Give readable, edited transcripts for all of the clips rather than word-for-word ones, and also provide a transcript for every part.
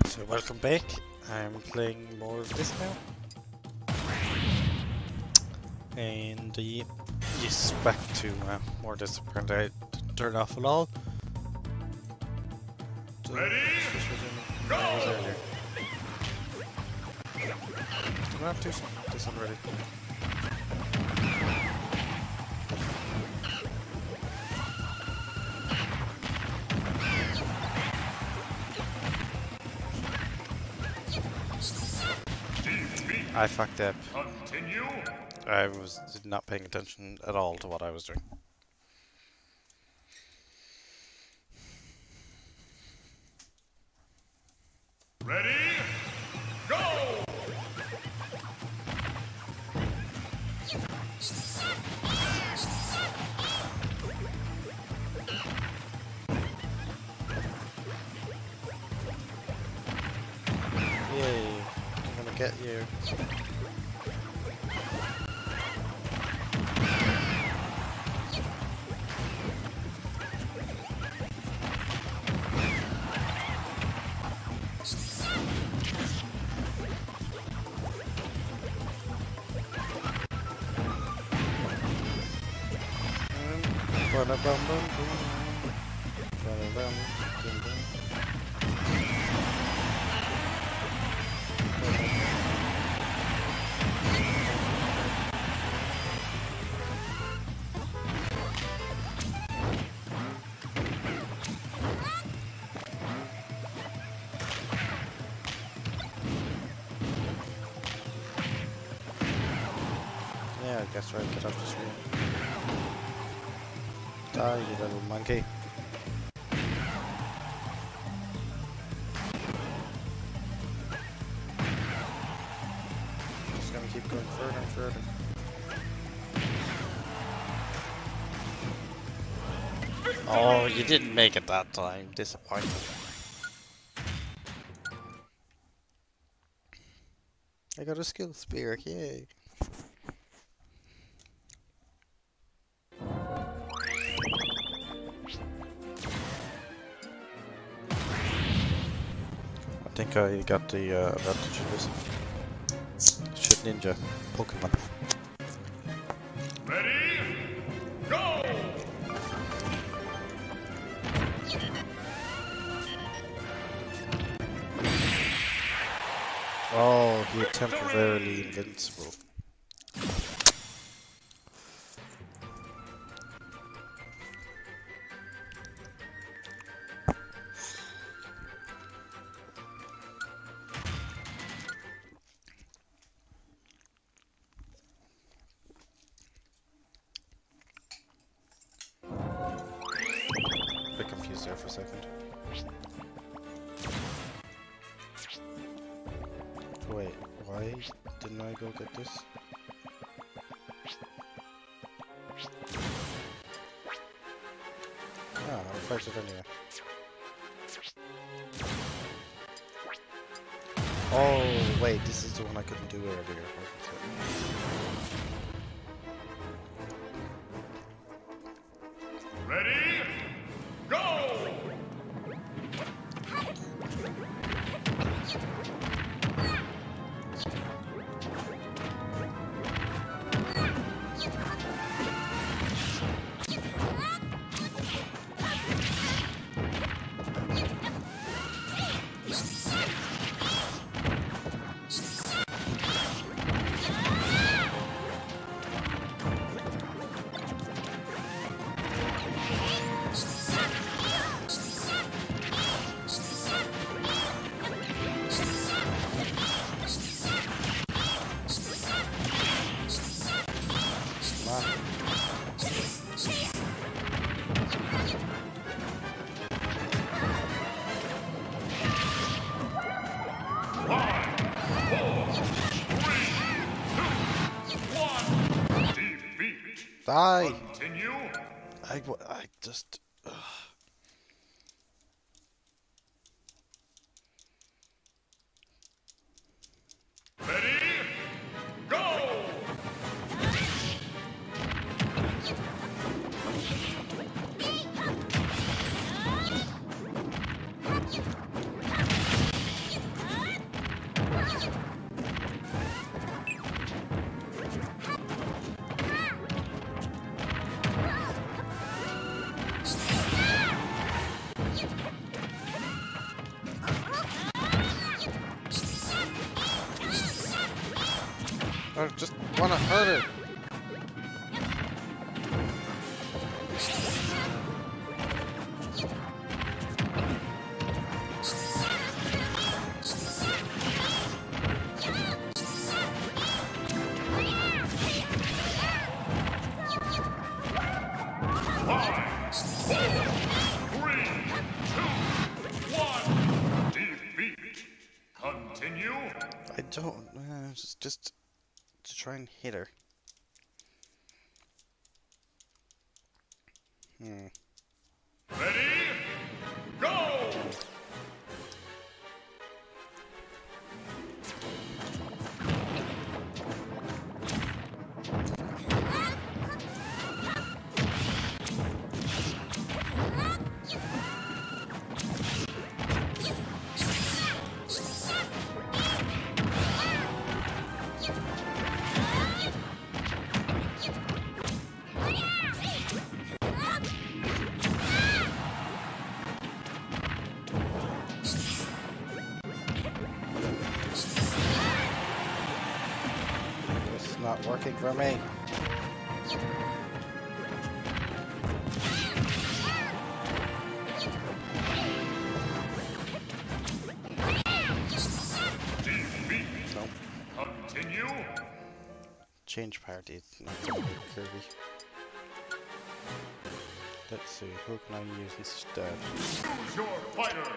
So welcome back. I'm playing more of this now. And yes, back to more discipline. I didn't turn off at all. So, Ready? Go! I was earlier. Do I have to do this already? I fucked up. Continue. I was not paying attention at all to what I was doing. Ready? Go! Yay, I'm gonna get you. Yeah, I guess right, get off the screen. Die, you little monkey. Just gonna keep going further and further. Oh, you didn't make it that time. Disappointed. I got a skill spear, yay. I think I got the advantage of this. Shit ninja Pokemon. Ready? Go! Oh, you're temporarily invincible. Bit confused there for a second. Wait, why didn't I go get this? Ah, I'll fight it anyway. Oh, wait, this is the one I couldn't do earlier. Ready? Go! Die! Continue. I just... Ugh. Ready? Go! I just wanna hurt her. Five, four, 3, 2, 1. Defeat. Continue. I don't. Just to try and hit her. Ready? Go! It's not working for me. Defeat. Nope. Continue. Change party. Not gonna be Kirby. Let's see. Who can I use instead? Choose your fighter.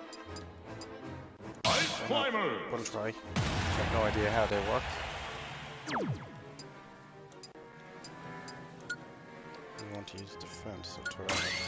Ice Climber. One try. I have no idea how they work. We want to use defense, so turn it.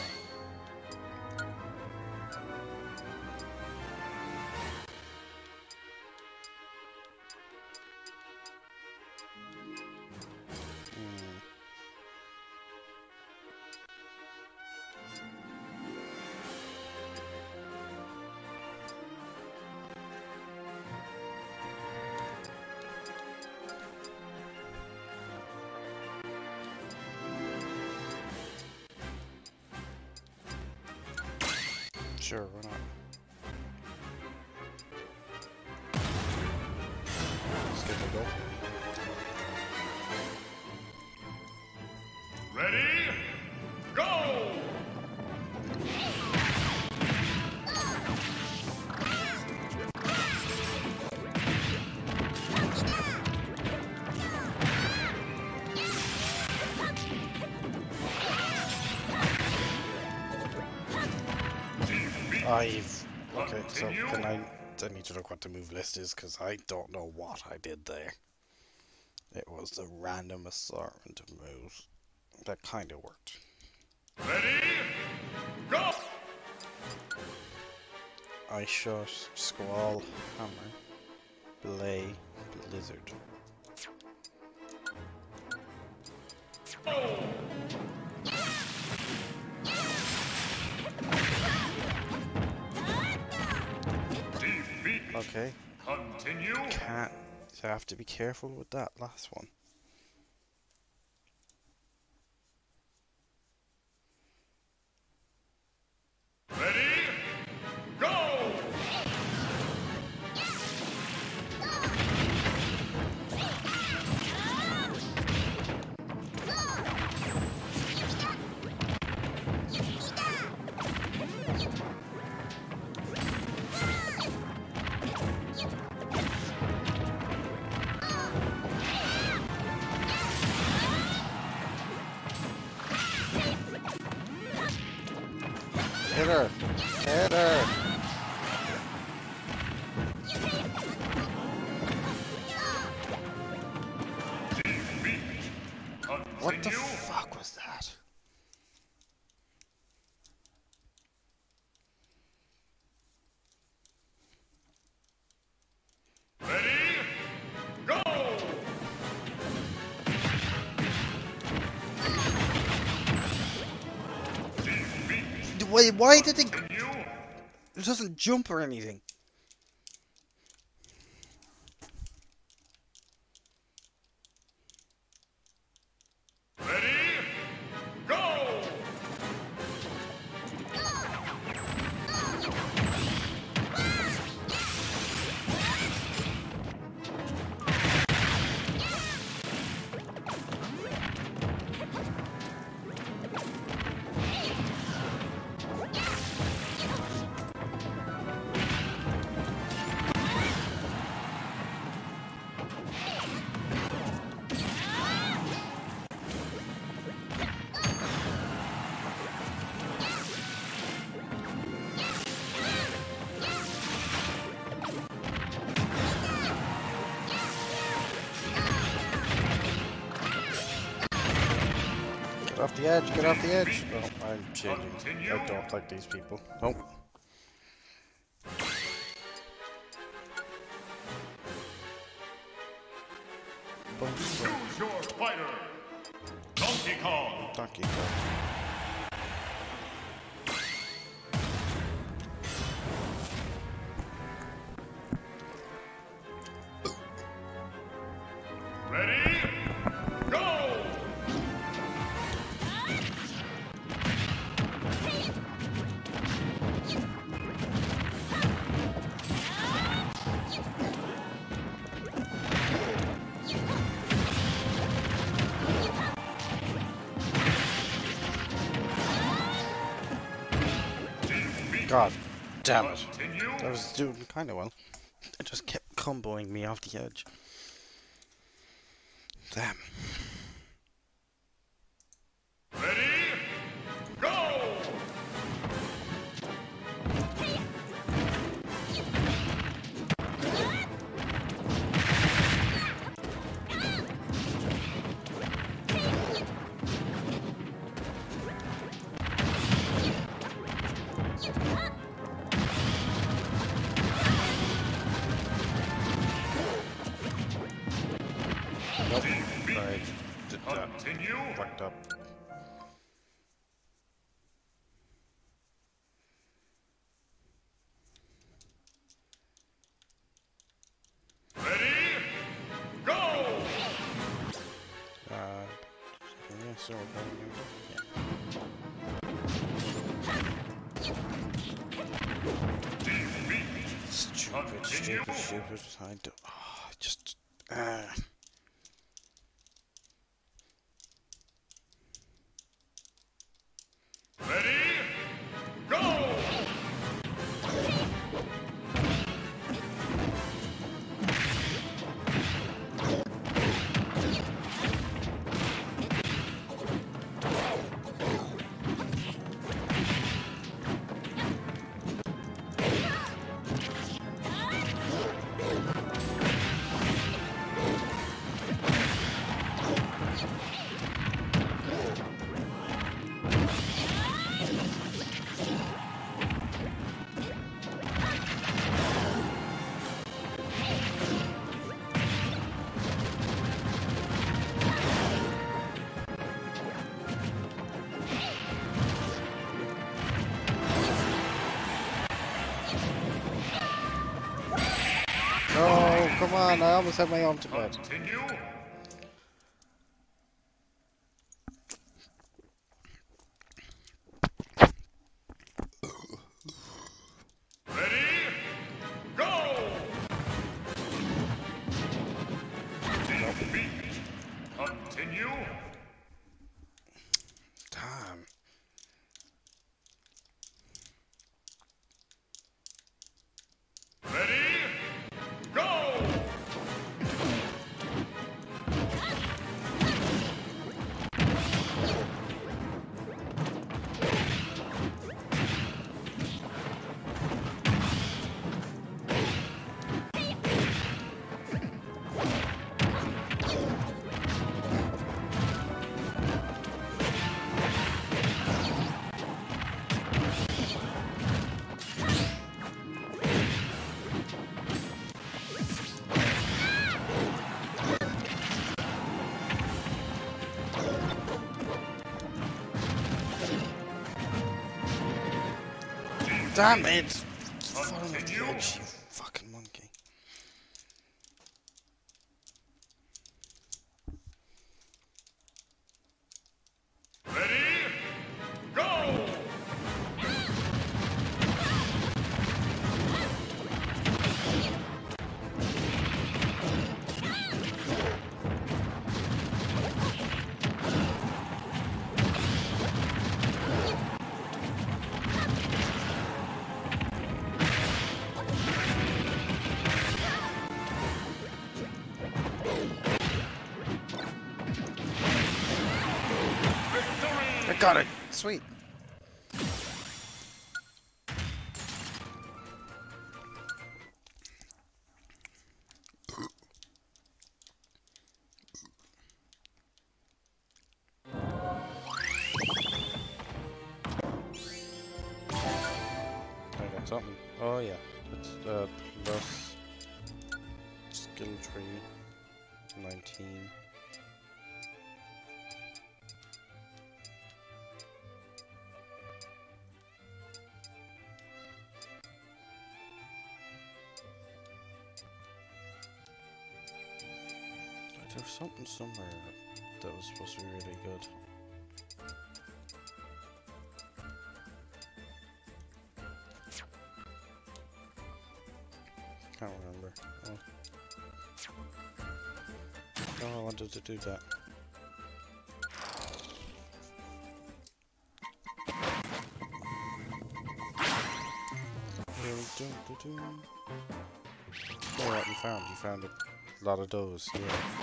Sure, why not? Let's give it a go. Ready? Go! Okay, so can I need to look what the move list is, because I don't know what I did there. It was a random assortment of moves. That kind of worked. Ready? Go! Ice Shot, Squall, Hammer, Belay, Blizzard. Go! Defeat. Okay, Continue. can't. So I have to be careful with that last one. Ready? Go! Hit her! Hit her! Defeat. What the Continue. fuck was that? Ready? Go! Defeat. Why did it? Continue. It doesn't jump or anything. Ready? Go! the edge, get off the edge. Oh, I'm changing. I don't like these people. Nope. Choose your fighter. Donkey Kong. Donkey Kong. Ready? Go! God damn it. Continue. I was doing kind of well. It just kept comboing me off the edge. Damn. Ready? Go! Nope. I did that. Continue. Fucked up. Ready? Go! Yeah, so we're going Defeat. Stupid, stupid, stupid. I do. Oh, just. Ready? Go! Oh, come on, I almost had my ultimate. Continue. Ready? Go! Defeat. Continue. Damn. Ready? Go! Damn it! Falling off the Continue. edge, you fucking monkey. Ready? Go! I got it! Sweet. Something. Oh yeah. It's plus skill tree 19. There's something somewhere that was supposed to be really good. Can't remember. Oh, I wanted to do that. Oh, what you found? You found a lot of those, yeah.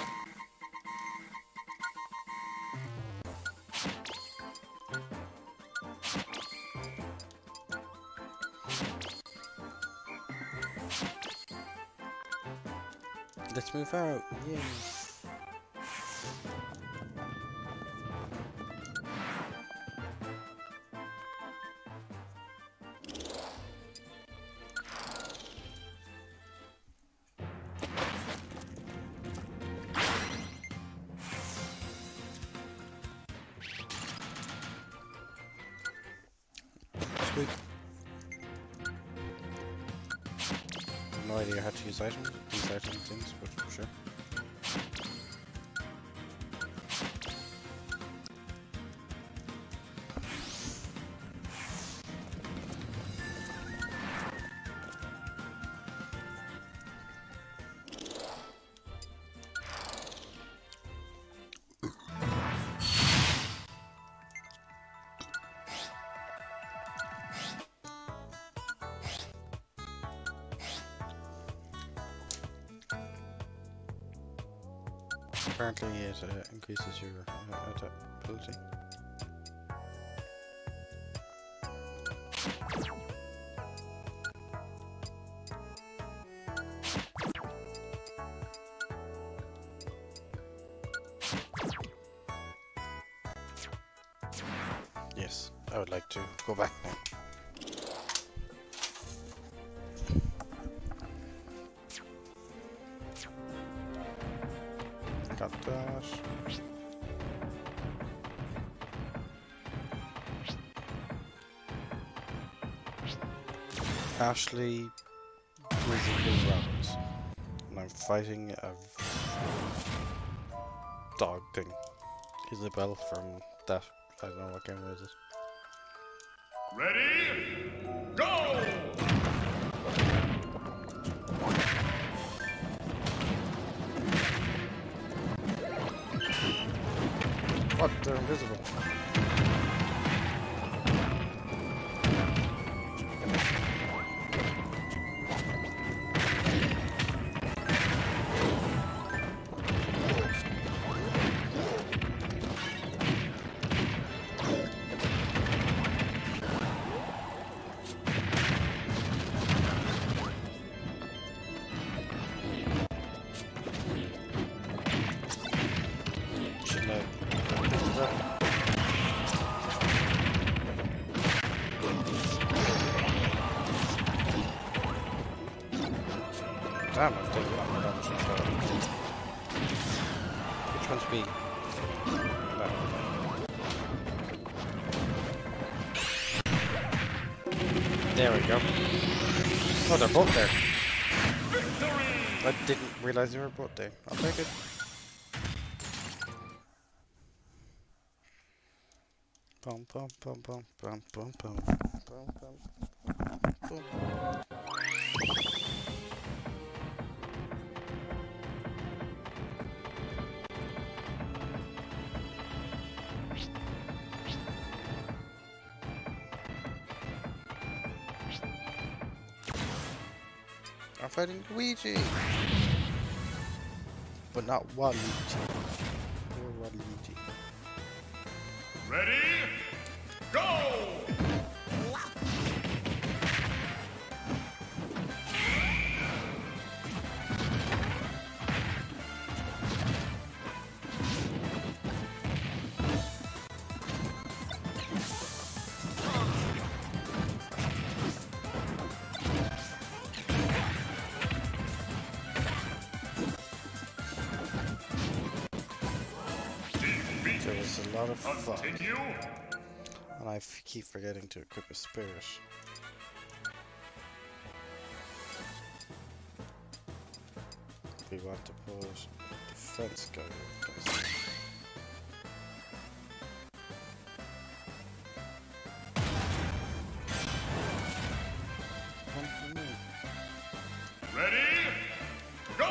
Let's move out, yay! Sweet. No idea how to use these item things, but for sure. Apparently it increases your adaptability. Yes, I would like to go back now. Got that. Ashley Grizzly Rabbits. And I'm fighting a dog thing. Isabel from that. I don't know what game is it. Ready? Go! What? They're invisible. Damn, I've taken a lot more damage than I thought. Which one's B? No. There we go. Oh, they're both there. I didn't realize they were both there. I'll take it. Bum bum bum bum bum bum bum bum bum bum. I'm fighting Luigi, but not Waluigi. Poor Waluigi. Ready? Go! lot of fun. Continue. And I keep forgetting to equip a spirit. We want to put defense going. Ready? Go!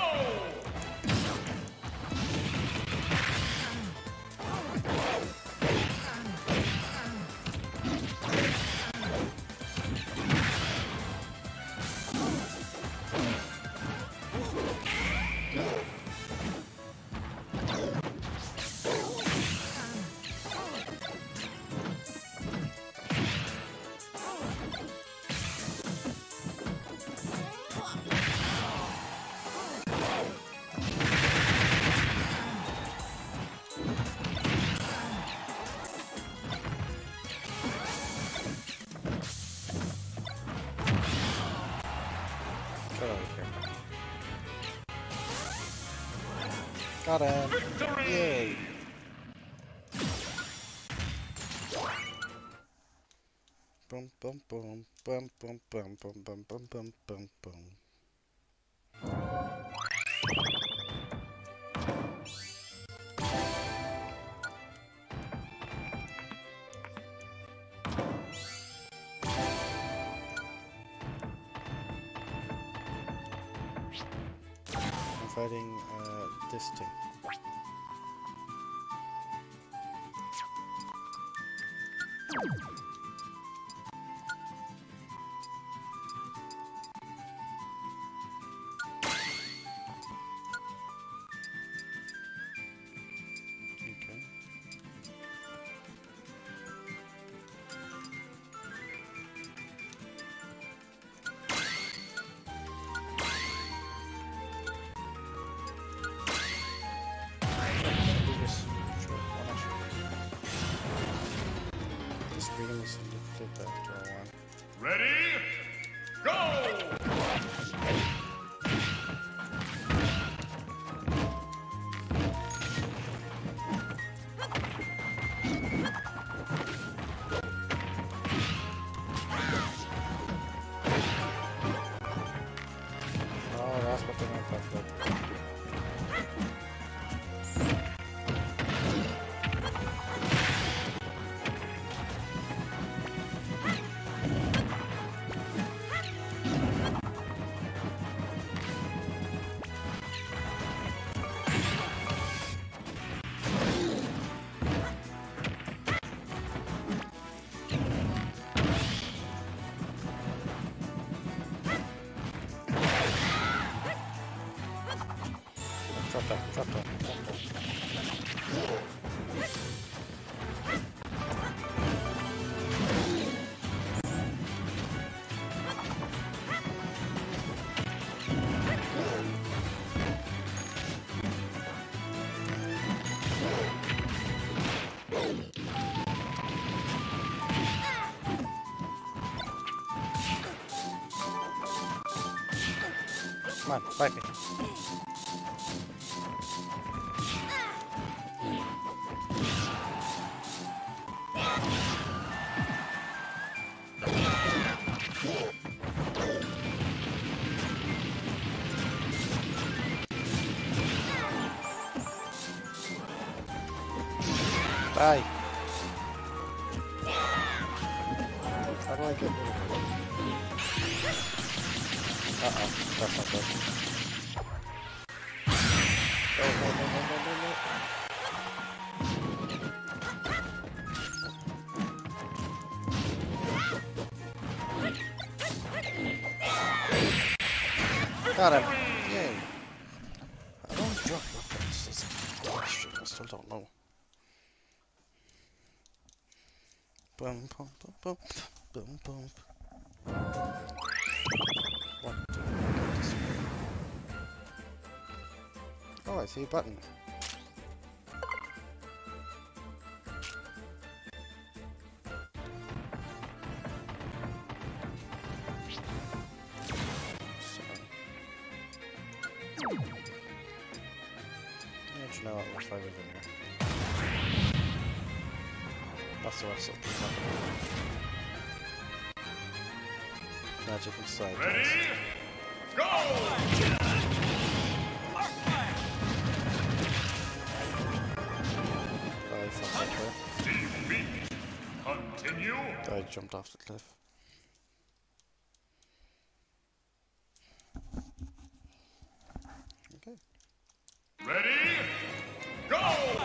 Got him! Victory! Yay! Boom, boom, boom, boom, boom, boom, boom, boom, boom, boom, boom, boom. I'm fighting this thing. Okay. This brings the flip back to our one. Ready? Go! Oh, that's what they meant by flip. Drop that, drop that, drop that. Come on, fight me. Die. How do I get rid of it? Uh-oh, that's not good. Oh, no, no, no, no, no, no. Got him. Yay. I don't drop weapons. That's a question. I still don't know. Boom, boom, boom, boom, boom, boom. What? Oh, I see a button. Yeah, you know what? We'll fight within here. That's the rest of the magic inside. Ready? Go! Die from somewhere. Defeat. Continue. I jumped off the cliff. Okay. Ready? Go!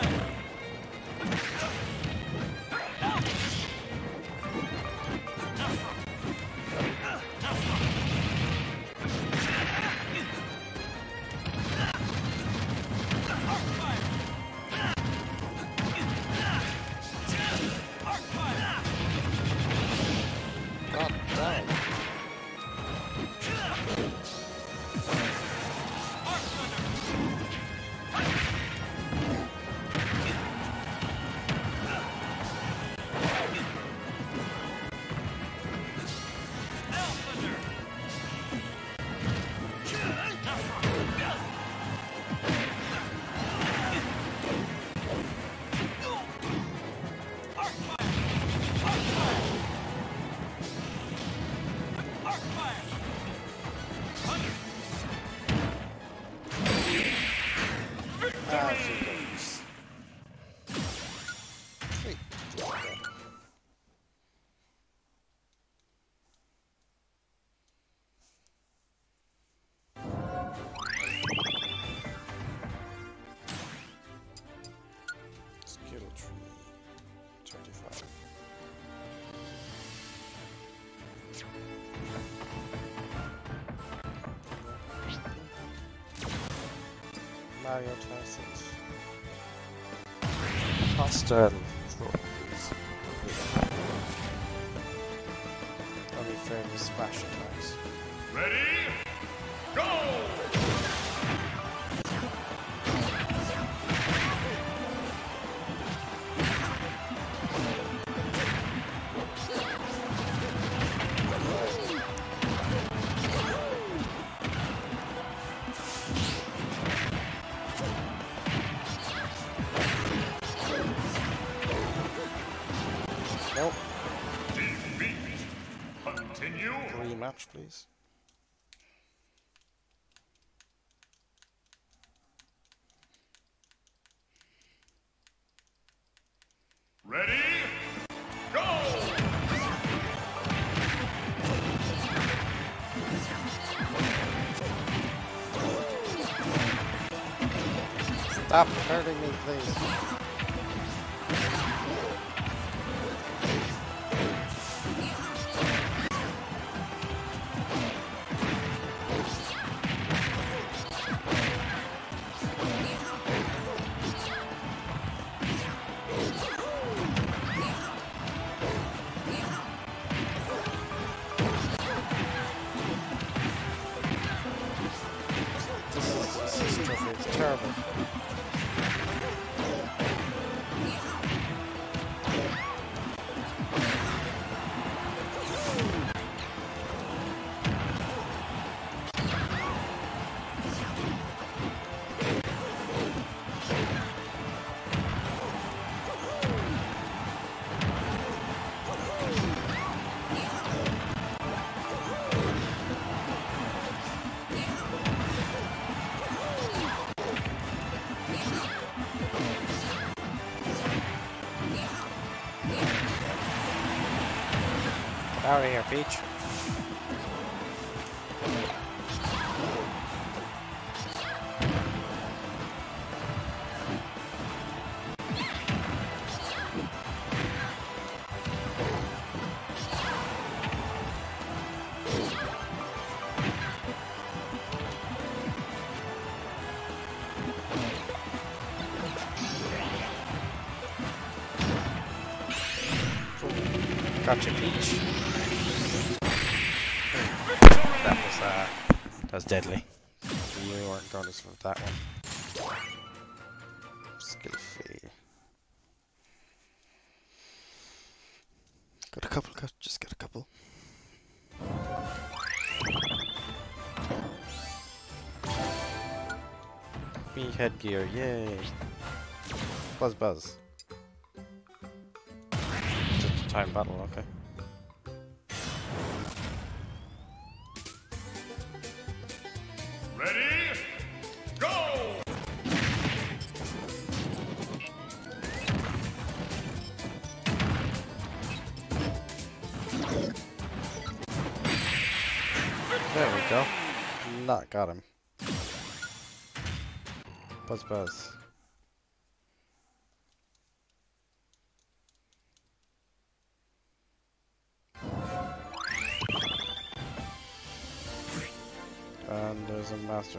God damn. Ah, she goes. Sweet. Okay. Skill tree 25. Mario classes. Hostile trophies. Only famous smash attacks. Ready? Go! Nope. Defeat. Continue. Rematch, please. Ready? Go! Stop hurting me, please. This trophy is terrible. Out of here, Peach. Gotcha, Peach. That was deadly. You weren't going to survive that one. Skill fee. Got a couple, just get a couple. Me headgear, yay! Buzz buzz. Time battle, okay. Ready? Go! There we go. Not got him. Buzz buzz. And there's a master.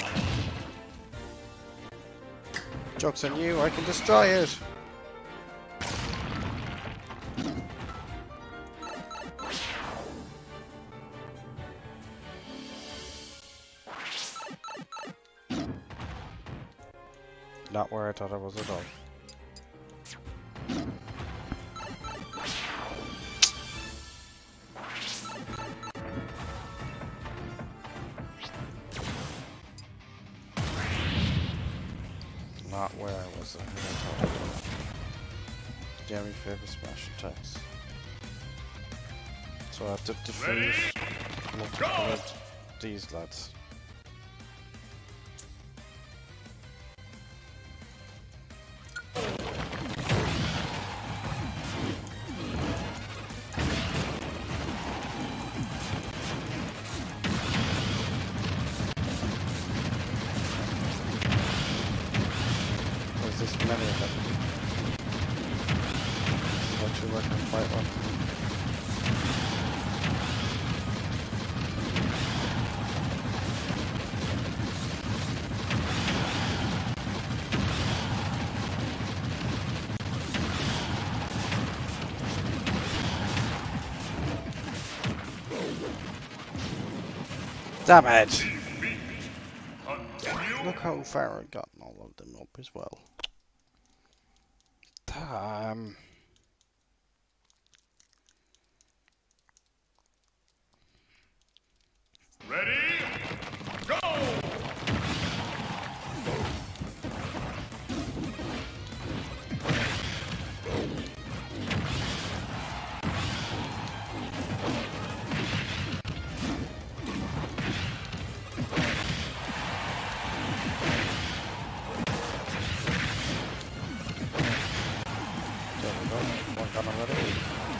Joke's on you, I can destroy it! Not where I thought I was at all. Not where I was at all. Jamie favors smash attacks. So I have to defeat multiple of these lads. There's many of them. This is actually working quite well. Damn it! Look how far I've gotten all of them up as well. Damn. Ready? Go! One gun already.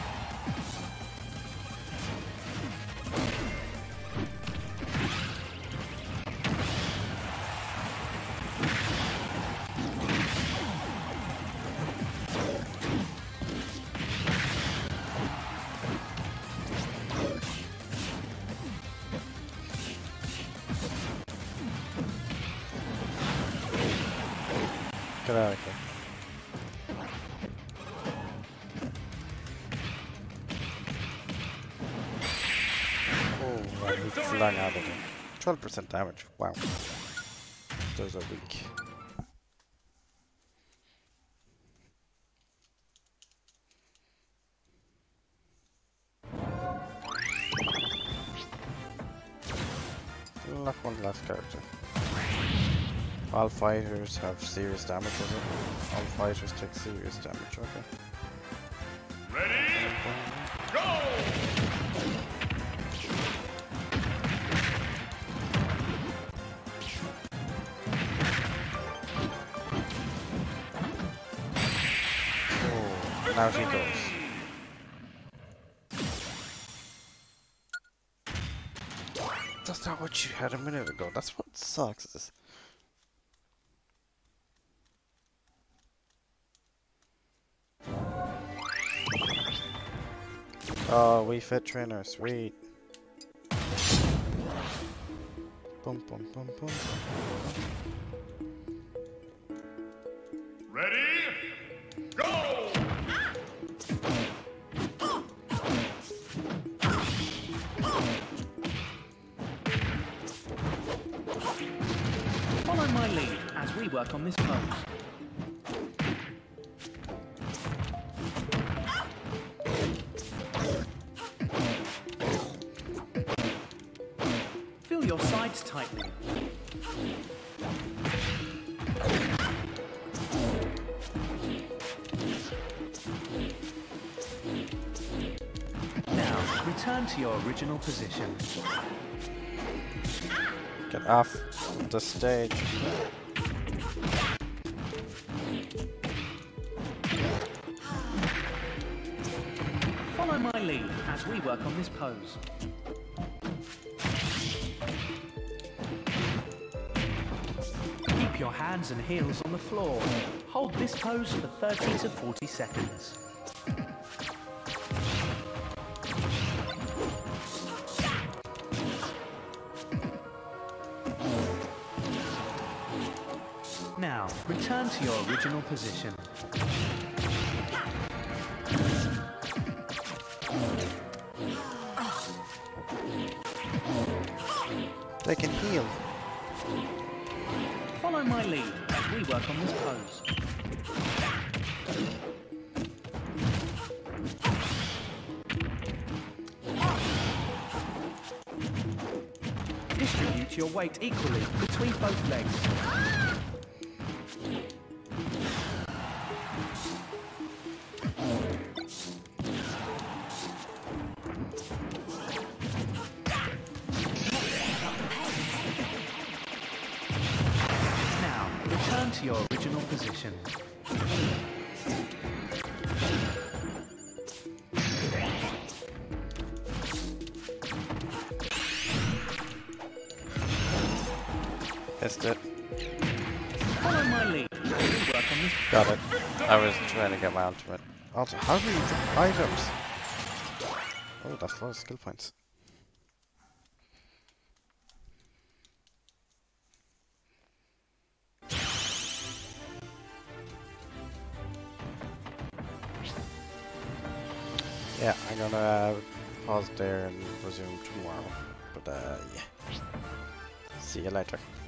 Get out of here. Oh, and we flung out of it. 12% damage. Wow. Those are weak. Lock one last character. All fighters have serious damage, is it? All fighters take serious damage, okay. Ready? Go! Oh, now she goes. That's not what you had a minute ago. That's what sucks. Oh, we fit trainer, sweet. Boom, boom, boom, boom. Ready? Go! Follow my lead as we work on this pose. Feel your sides tightening. return to your original position. Get off the stage. Follow my lead as we work on this pose. Keep your hands and heels on the floor. Hold this pose for 30 to 40 seconds. Now, return to your original position. They can heal. Follow my lead as we work on this pose. Distribute your weight equally between both legs. Now, return to your original position. Missed it. Follow my lead as we work on this. Got it. I was trying to get around to it. Also, how do you drop items? Oh, that's a lot of skill points. Yeah, I'm gonna pause there and resume tomorrow. But yeah. See you later.